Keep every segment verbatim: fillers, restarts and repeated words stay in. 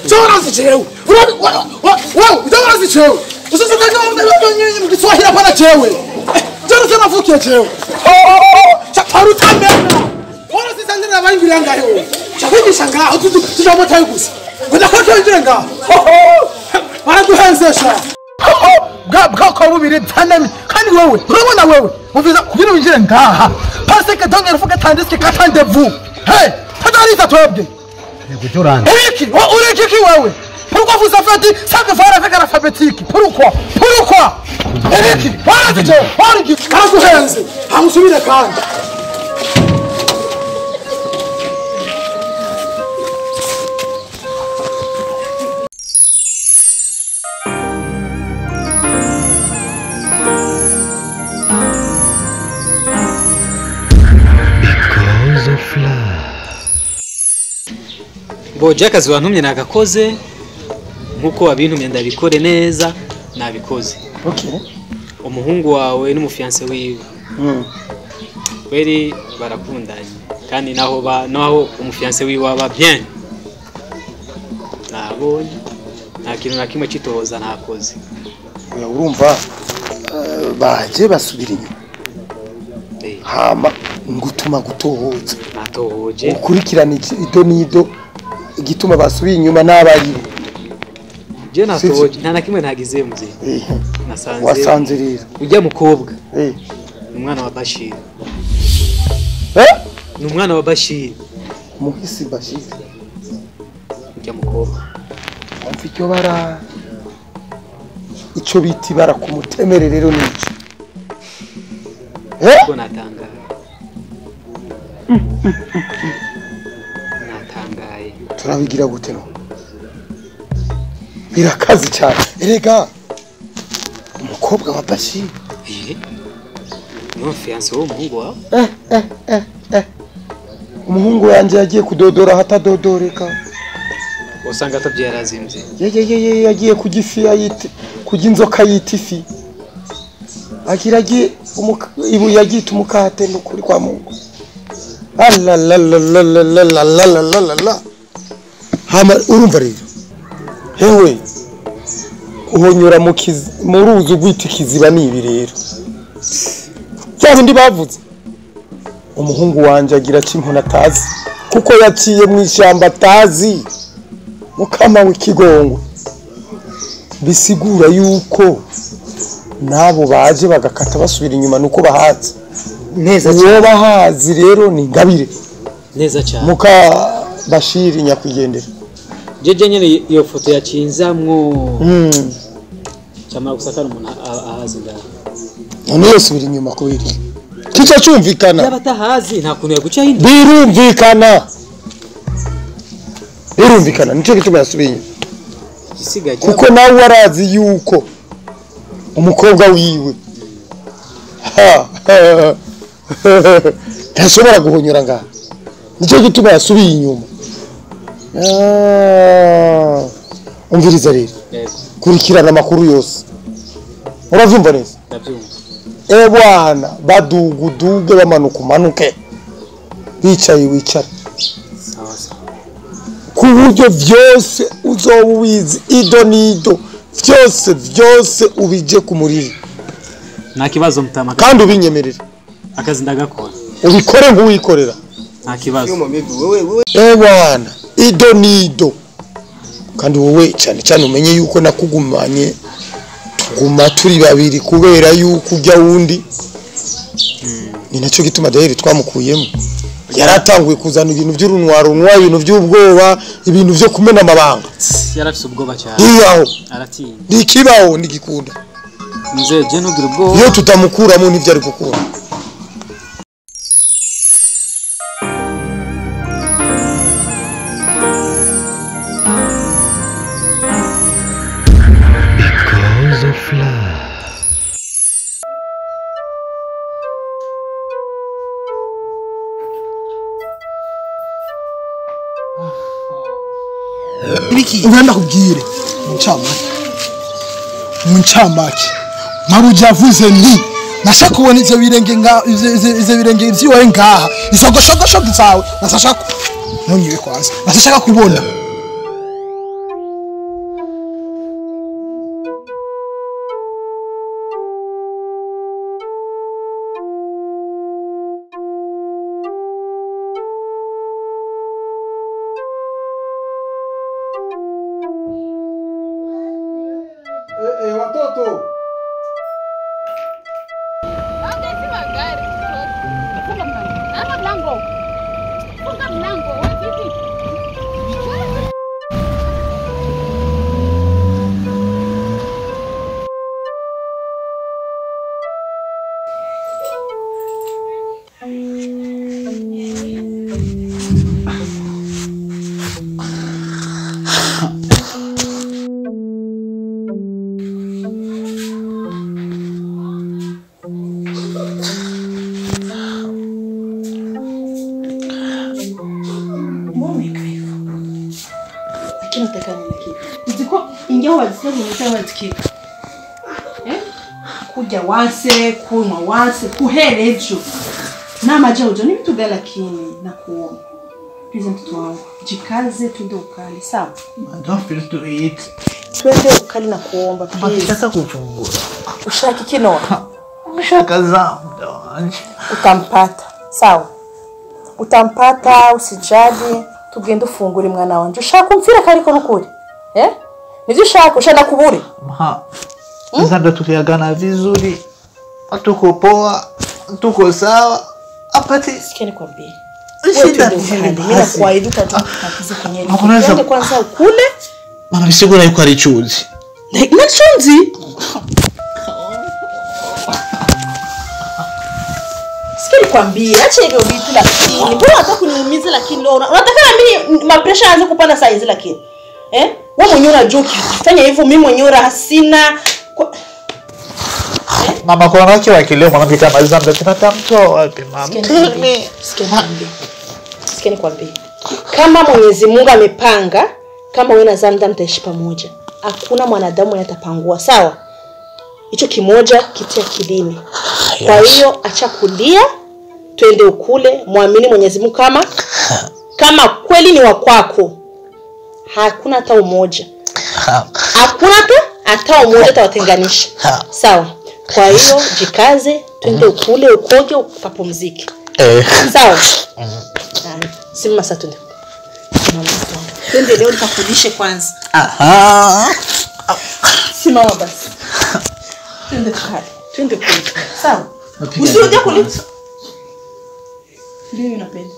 Zora zichewe. Wewe, zora zichewe. Usisema kama mimi mkiswahili hapana chewe. Zora sana fukia chewe. Chaparu tambe. Wala sisangana baingirira ngayo. Chakwingisha ngaho tuzamota yugusa. Ngoda ko twinjira ngaho. Baraduhenzesha. Bwa ko bubiri tanami kandi wewe urabona wewe uviza kugira winjire ngaha. Parce que donc il faut que tandiske katandez-vous. Hey, tadariza twebwe. Gujurana. Uriki, uriki ki wewe? Pourquoi vous avez dit ça que faire avec l'alphabétique? Pourquoi? Pourquoi? Uriki, wala kicho, wala kicho. Kaguhenze, hamusubire kandi. Because of love. Boje akazi wantumye nagakoze nkuko wabintumye ndabikore neza nabikoze. Okay. Umuhungu wawe n'umufiance wiwe. Mm. Kweri barakundanye kandi naho ba naho umufiance wiwe aba bien. Nabonye nta kintu na kimwe citoza nakoze. Oya urumva baje basubira inyuma. Hama ngutuma gutohoza. Natohoje. Ukurikirana ido nido igituma basubiye inyuma n'abari. Je natohoje nta nakimwe ntagize muze. Eh. Nasanze. Wasanze rero. Ujya mukobwa. Eh. Umwana wa Bashir. Eh? Ni umwana wa Bashir. Muhisi Bashir. Ujya mukobwa. Umva icyo bara icyo biti bara kumutemere rero nico. Eh? Ko natanga. Natangaye. Turabigira gute no? Birakazi cyane. Erega umukobwa wa Bashir. Eh? No fiance wo muhungu wawe? Eh eh eh eh. Umuhungu wanje yagiye kudodora hatadodoreka. Usanga atabyarazimbye. Ye ye ye yagiye kugifi ayite kujinzoka yitifi. Akiragiye ibu yagita umukate n'ukuri kwa Mungu. Allah la la la la la la la la la la. Hama urumva rero. Hewe uhonyura mu mu ruzu gwita kiziba nibi rero. Cyane ndi bavuze. Umuhungu wanje agira cinkona tazi kuko yaciye mu ishamba tazi. Mukama w'ikigongo. Bisigura yuko nabo baje bagakata basubira inyuma nuko bahazi neza cyane. Uwo bahazi rero ni Ngabire Neza cyane. Muka Bashir nyakwigendera. Jeje nyene iyo foto yacinzamwo. Mm. Cyamara gusakara umuntu ahazi ngaho. None yosubira inyuma kubiri. Kica cyumvikana. Yaba tahazi nta kuntu yaguca hindi. Birumvikana. Birumvikana nico gituma yasubiye. Gisigaye Kuko nawe warazi yuko umukobwa wiwe ha tashobora guhonyura ngaha nico gituma yasubiye inyuma. Ah, umviriza rero kurikirana amakuru yose uravyumva neza. ndabyumva. Eh bwana baduguduge bamanuka umanuke bicaye wicara Sawa sawa. ku buryo vyose uzobuwizi ido nido vyose vyose ubije ku muriri Nta kibazo mutama kandi ubinyemerera akazi ndagakora. ubikore nk'uwikorera Nta kibazo. eh bwana ido nido kandi wowe cyane cyane umenye yuko nakugumanye tuguma turi babiri kubera yuko ujya wundi. Ni nacyo gituma Daire twamukuyemo. Yaratanguye kuzana ibintu by'urunwaro runwa ibintu by'ubwoba ibintu byo kumena amabanga. Yarafise ubwoba cyane. Iyaho Aratinya. ndikibaho ndigikunda. Nze je nugira ubwoba. Iyo tutamukuramo n'ibyo ari gukura. Because of love. Ibiki ngenda kubwire muncamake muncamake mabuja avuze nti nashaka kubona ivyo birenge nga ivyo birenge vyiwe ngaha isogoshogosho gizawe nasashaka nonyiwe kwanza nasashaka kubona Tunatakana lakini. Ndiko ingawa wazisema mtawa tikika. Eh? Kuja wase, kunywa wase, kuhere ejo. Na majojo ni mtu gani lakini na kuomba. Please mtoto wangu, jikaze tuende ukali, sawa? I don't feel to eat. Twende ukali na kuomba please. Nataka kuchungura. Ushaki kino. Ushaka zangu. Utampata, sawa? Utampata usijali, tugende ufungure mwana wanje. Ushaka umfira kariko nukuri? Eh? Nivyo ushaka ushaka kuburi? Ha. Sasa ndo tukiagana vizuri. Tuko poa, tuko sawa. Apati sikia nikwambie. Wewe tuende ukali, mimi nakuahidi utakiza kwenye. Twende kwanza ukule. Mama bisigura yuko ari chuzi. Na chunzi? Sikia nikwambie, acha hivyo vitu lakini. Mbona unataka kuniumiza lakini leo? Unataka mimi ma pressure aanze kupanda saa hizi lakini. Eh? Wewe mwenyewe unajua ukifanya hivyo mimi mwenyewe hasina. Mama kwa wanawake wa kileo mwanamke kama Zamda tunatamtoa wapi mama? Sikia nikwambie. Sikia nikwambie. Kama Mwenyezi Mungu amepanga, kama wewe na Zamda mtaishi pamoja, hakuna mwanadamu atapangua, sawa? Hicho kimoja kitia kilini. Kwa hiyo acha kulia, twende ukule, muamini Mwenyezi Mungu kama kama kweli ni wa kwako. Hakuna hata umoja. Hakuna hata hata umoja tawatenganisha. Sawa? Kwa hiyo jikaze, twende ukule, ukoge, ukapumzike. Eh. Sawa? Mhm. Simama sasa twende. Twende leo nitakulishe kwanza. Aha. Simama basi. Twende kale. Twende kule. Sawa? Usirudi kule. Ndio unapenda.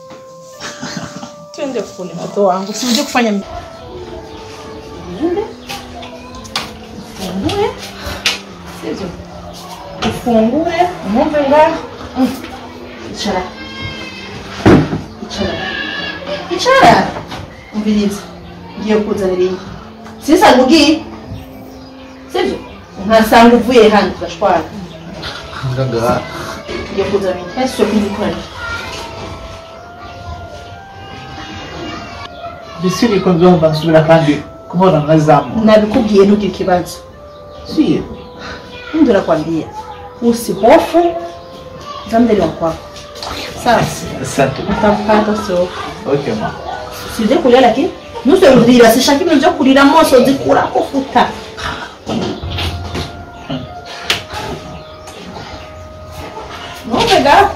Twende kule mtoto wangu. Usirudi kufanya mimi. Twende. Fungue. Sio. Ufungue, muombe ngani? Ichara. Ichara. Ichara. Umbilizi. Ngiye kuzanira. Sisa ngugi. Sivyo? Unasanga uvuye hano gashwara. Ngaga. Ngiye kuzanira. Yesu kuzikora. Bisiri ko nzomba nsubira kandi kubona nkazamu. Nabikubwiye ntugire kibazo. Siye. Ndio nakwambia. Usihofu. Zamdeli wako. Sawa. Asante. Utampata sio. Okay ma. Sije kulia lakini nusu rudira sishaki nje kulira moso zikura kufuta. Nomega.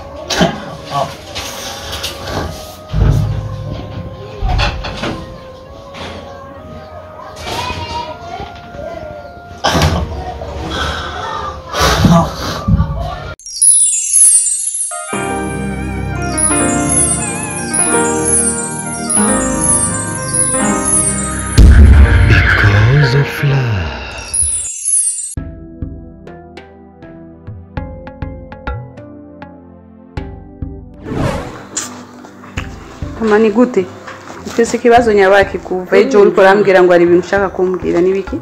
Because of love. Kama ni gute? Ufise kibazo nyabaki kuva ejo uriko rambwira ngo ari ibintu ushaka kumbwira nibiki?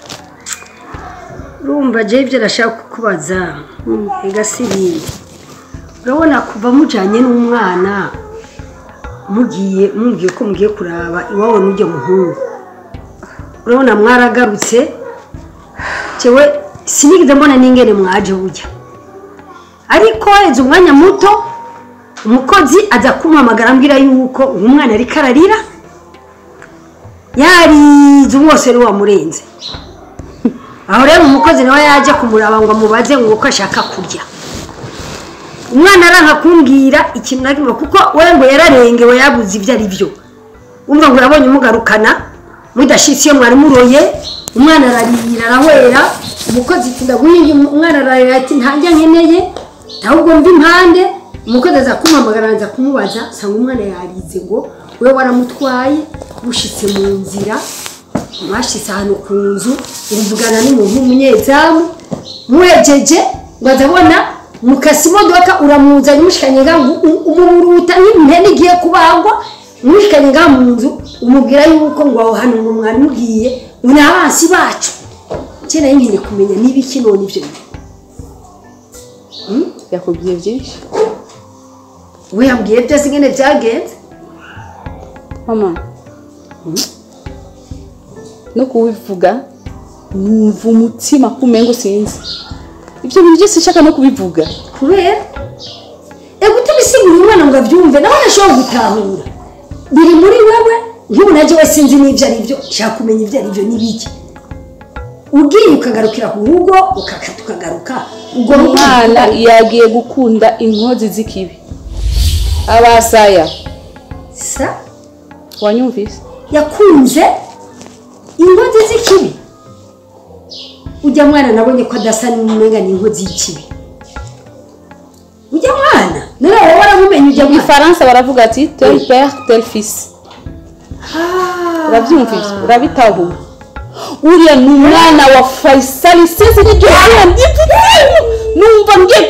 Urumva je ivyo nashaka kukubaza. Igasiri. Urabona kuva mujanye n'umwana mugiye mugiye ko mugiye kuraba iwawe n'ujye muhungu. Urabona mwaragarutse cewe sinigeze mbona ningene mwaje ujya. Ariko ezo umwanya muto umukozi aza kumpamagara ambwira yuko umwana ari kararira. Yari zumwose ruwa murenze. Aho rero umukozi nawe yaje kumuraba ngo amubaze ngo uko ashaka kurya. Umwana aranka kumbwira ikintu nakimwe kuko we ngo yararengewe yabuze ivyo ari byo. Umva ngo urabonye umugarukana mudashitse mwari muroye umwana ararira arahwera umukozi tinda guhinga umwana ararira ati ntajya nkeneye ahubwo mbi impande umukozi aza kumpamagara aza kumubaza sanga umwana yarize ngo we waramutwaye bushitse mu nzira mwashitse hano ku nzu uruvugana n'umuntu w'umunyezamu muhejeje ngo azabona mukasi modoka uramuzanye mushikanye ngo umuruta n'impene igiye kubagwa mushikanye nga mu nzu umubwira yuko ngo aho hano ngo mwari mugiye una abansi bacu cyena yingiye kumenya nibiki none ivyo hmm yakubwiye byinshi we yambwiye byose ngene byagenze mama no kubivuga numva umutima kumengo sinzi ibyo bintu byose nshaka no kubivuga kubera ego tubisigura umwana ngo abyumve nawe nashobora gutahura biri muri wewe nk'ubu naje we sinzi n'ibyo ari byo nshaka kumenya ibyo ari byo n'ibiki ugiye ukagarukira ku rugo ukakata ukagaruka ubwo umwana yagiye gukunda inkozi z'ikibi abasaya sa wanyumvise yakunze inkozi z'ikibi ujya mwana nabonye ko adasa n'umenga n'inkozi y'ikibi ujya mwana none wowe waramumenye ujya mu Faransa baravuga ati tel père tel fils urabyumvise urabitahura uriya ni umwana wa Faisal sinzi n'ibyo numva nge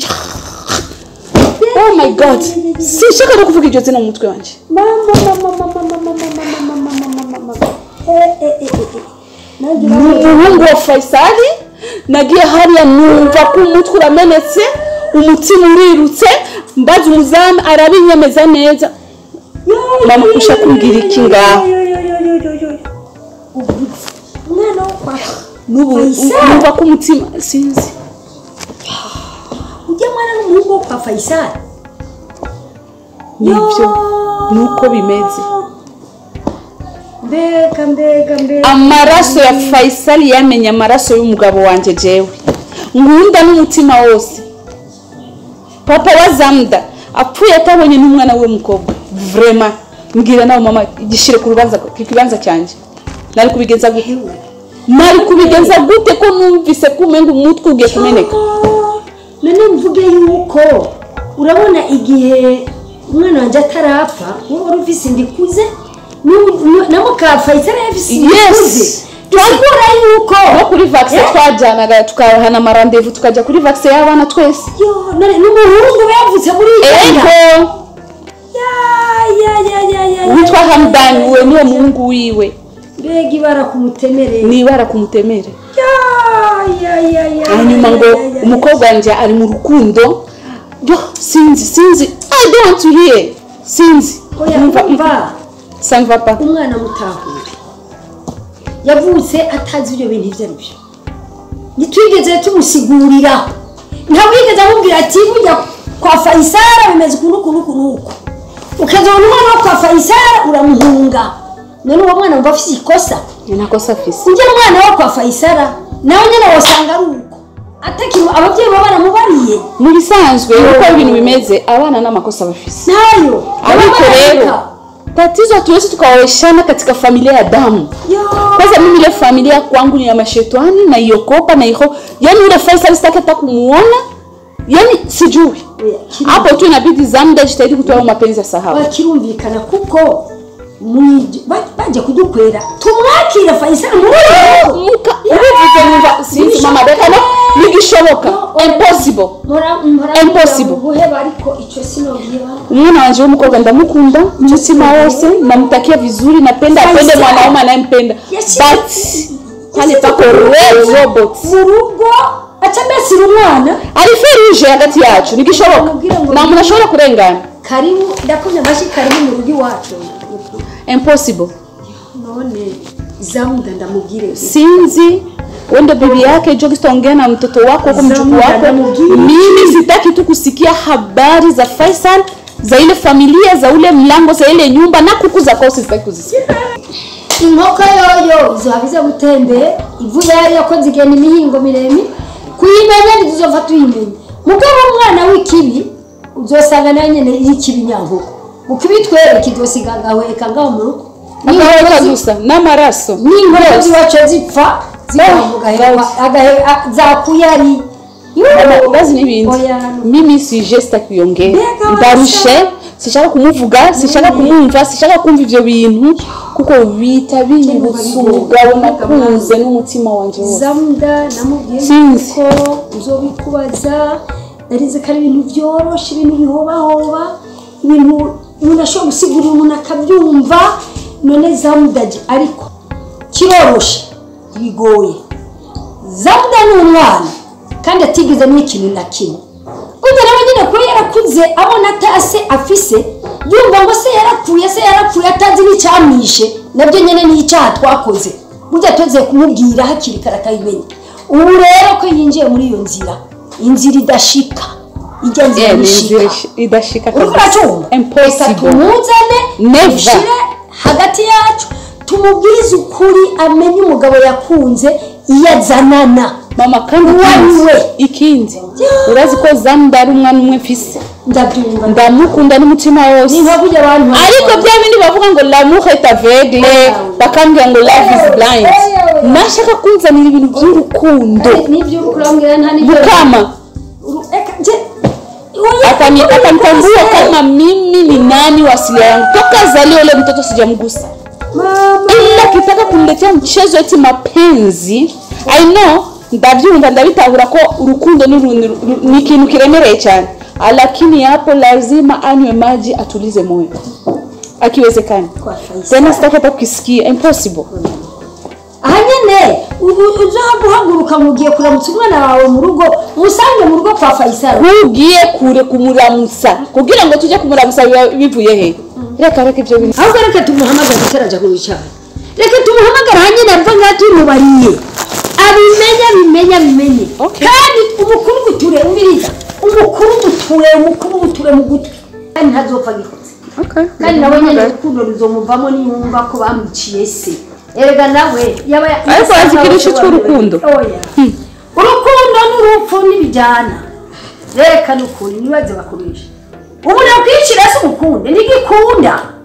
oh my god sinshaka no kuvuga iryo zina mu mutwe wanje mama mama mama mama mama mama mama eh eh eh umuhungu wa Faisal nagiye hariya numva ko umutwe uramenetse umutima urirutse mbaza umuzamu arabinyemeza neza mama kusha kumbwira iki ngaho umwana wo kwa nubu numva ko umutima sinzi ujya mwana n'umuhungu wo kwa Faisal nibyo nuko bimeze mbega mbega mbega amaraso ya Faisal yamenye amaraso y'umugabo wanje jewe ngunda n'umutima wose papa wa Zamda apfuye atabonye n'umwana we mukobwa vraiment mbwira nawe mama igishire ku rubanza kibanza cyanje nari kubigenza gute nari kubigenza gute ko numvise kumenga umutwe ugiye kumeneka none mvuge yuko urabona igihe umwana wanje atarapfa wowe urufise ndikuze namo ka Faisal yafise yes twakora yuko no kuri vaccine twajanaga tukahana marandevu tukajya kuri vaccine y'abana twese yo none n'umuhungu yavutse muri ego ya ya ya ya witwa Hamdan we niwe muhungu wiwe mbega ibara kumutemere ni ibara kumutemere ya ya ya ya hanyuma ngo umukobwa wanje ari mu rukundo yo sinzi sinzi I don't want to hear sinzi umva samva pa umwana mutahure yavutse atazi ibyo bintu ibyo ari byo nitwigeze tumusigurira nta wigeze amubwira ati burya kwa Faisal bimeze kunuku kunuku nuko ukazona umwana wo kwa Faisal uramuhunga none uwo mwana umva afite ikosa nakosa afise njye umwana wo kwa Faisal nawe nyine wasanga ari uko ataki ababyeyi baba baramubariye mu bisanzwe uko ibintu bimeze abana n'amakosa bafise nayo ariko rero tatizo tuwezi tukaoeshana katika familia ya damu. Kwanza mimi ile familia kwangu ni ya mashetani na iokopa na iho. Yani ule Faisal sitaki hata kumuona. Yani sijui. Hapo tu inabidi Zamda jitahidi kutoa mapenzi ya sahaba. Bakirumvikana kuko baje kudukwera. Tumwakira Faisal muri muka. Ubivuze niba sinzi mama bekana nigishoboka. Impossible. Impossible. Ariko ico sinogiye umwana wanje w'umukobwa ndamukunda umutima wose namutakia vizuri napenda apende mwanaume anayempenda but hali pako robot murugo acha besi umwana ari feruje hagati yacu nigishoboka na munashobora kurengana karimu ndakomye bashi karimu mu rugi wacu impossible none Zamda ndamugire sinzi wende bibi yake jo kisongea na mtoto wako huko mjukuu wako mimi sitaki tu kusikia habari za Faisal za ile familia za ule mlango za ile nyumba na kuku za kosi sitaki kuzisikia inkoko yoyo izabiza gutembe ivuye yari yakoze igenda imihingo miremi kuyimenya ndizova tuyimenya mugabo umwana w'ikibi uzosanga nanyene ikibi nyango ukibitwere kidosiganga hweka ngaho mu rugo akaweka gusa n'amaraso n'inkozi ziwacu zipfa zikavuga agahe zakuyari bazi n'ibindi mimi si geste kuyongera ndarushe sishaka kumuvuga sishaka kumumva sishaka kumva ivyo bintu kuko bita binyibutsa umugabo nakunze n'umutima wanje wose Zamda namubwiye ko uzobikubaza narize kari ibintu byoroshe ibintu bihoba hoba ibintu umuntu ashobora gusigurira umuntu akabyumva none Zamda ariko kiroroshe bigoye Zamda ni umwana kandi atigeze n'ikintu na kimwe kugira ngo nyine ko yarakuze abona atase afise yumva ngo se yarapfuye se yarapfuye atazi n'icyamwishe nabyo nyene ni icyaha twakoze burya tuze kumubwira hakiri kare akayimenya ubu rero ko yinjiye muri iyo nzira inzira idashika ijya nzira idashika impossible tumuzane never hagati yacu tumubwize ukuri amenye umugabo yakunze iyazanana mama kandi waniwe ikindi urazi ko Zamda ari umwana umwe mfise ndabyumva ndamukunda n'umutima wose ni nkabuye abantu ariko bya bindi bavuga ngo l'amour est aveugle bakambwira ngo love is blind nashaka kunzanira ibintu by'urukundo nibyo kurambwira nta nibyo mukama akani akanitambua kama mimi ni nani wa asili yangu toka zalio ule mtoto sijamgusa ila kitaka kuniletea mchezo eti mapenzi I know ndabyumva ndabitahura ko urukundo ni ikintu kiremereye cyane lakini hapo lazima anywe maji atulize moyo akiwezekana tena sitaka kukisikia impossible ahanyene uzaguhaguruka mugiye kuramutsa umwana wawe mu rugo musange mu rugo kwa Faisal ugiye kure kumuramutsa kugira ngo tujye kumuramutsa bivuye he reka reka ibyo bintu ahubwo reka tumuhamagara gutaraja ku bicara reka tumuhamagara hanyene apfa ngati mubariye abimenya bimenya bimenye kandi umukuru guture umiriza umukuru guture umukuru guture mu gutwi kandi ntazopfa gikotse okay kandi nawe nyene urukundo ruzomuvamo niyumva ko bamuciye se erega nawe yaba ariko azikirisha cy'urukundo oya urukundo n'urupfu nibijana reka n'ukuri nibaze bakoresha ubu nakwicira se umukunde nigikunda